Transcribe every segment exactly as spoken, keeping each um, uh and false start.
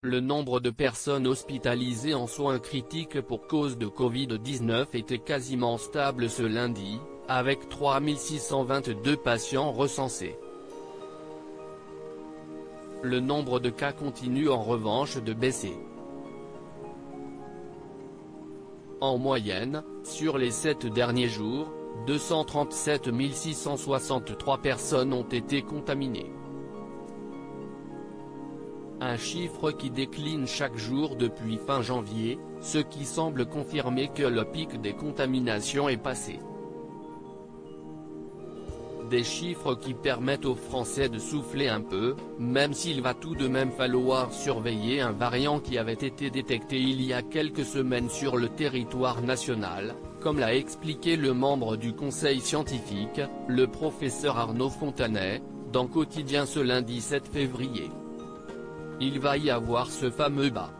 Le nombre de personnes hospitalisées en soins critiques pour cause de Covid dix-neuf était quasiment stable ce lundi, avec trois mille six cent vingt-deux patients recensés. Le nombre de cas continue en revanche de baisser. En moyenne, sur les sept derniers jours, deux cent trente-sept mille six cent soixante-trois personnes ont été contaminées. Un chiffre qui décline chaque jour depuis fin janvier, ce qui semble confirmer que le pic des contaminations est passé. Des chiffres qui permettent aux Français de souffler un peu, même s'il va tout de même falloir surveiller un variant qui avait été détecté il y a quelques semaines sur le territoire national, comme l'a expliqué le membre du conseil scientifique, le professeur Arnaud Fontanet, dans Quotidien ce lundi sept février. Il va y avoir ce fameux bas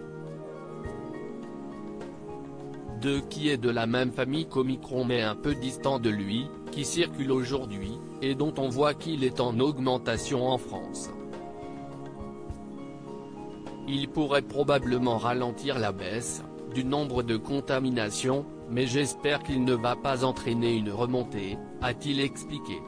deux qui est de la même famille qu'Omicron mais un peu distant de lui, qui circule aujourd'hui, et dont on voit qu'il est en augmentation en France. Il pourrait probablement ralentir la baisse du nombre de contaminations, mais j'espère qu'il ne va pas entraîner une remontée, a-t-il expliqué.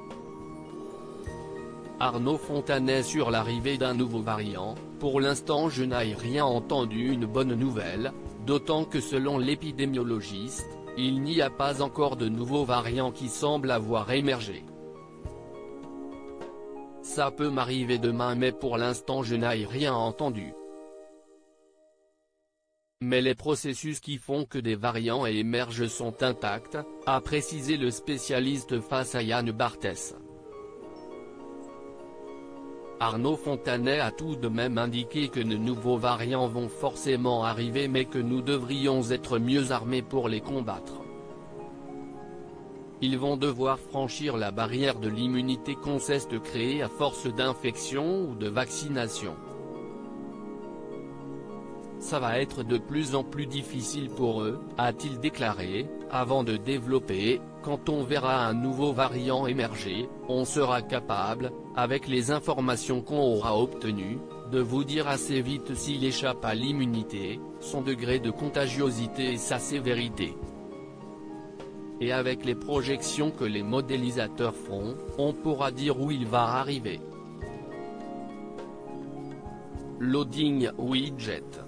Arnaud Fontanet sur l'arrivée d'un nouveau variant: pour l'instant je n'ai rien entendu, une bonne nouvelle, d'autant que selon l'épidémiologiste, il n'y a pas encore de nouveaux variants qui semblent avoir émergé. Ça peut m'arriver demain mais pour l'instant je n'ai rien entendu. Mais les processus qui font que des variants émergent sont intacts, a précisé le spécialiste face à Yann Barthès. Arnaud Fontanet a tout de même indiqué que de nouveaux variants vont forcément arriver mais que nous devrions être mieux armés pour les combattre. Ils vont devoir franchir la barrière de l'immunité qu'on cesse de créer à force d'infection ou de vaccination. Ça va être de plus en plus difficile pour eux, a-t-il déclaré, avant de développer: quand on verra un nouveau variant émerger, on sera capable, avec les informations qu'on aura obtenues, de vous dire assez vite s'il échappe à l'immunité, son degré de contagiosité et sa sévérité. Et avec les projections que les modélisateurs feront, on pourra dire où il va arriver. Loading Widget.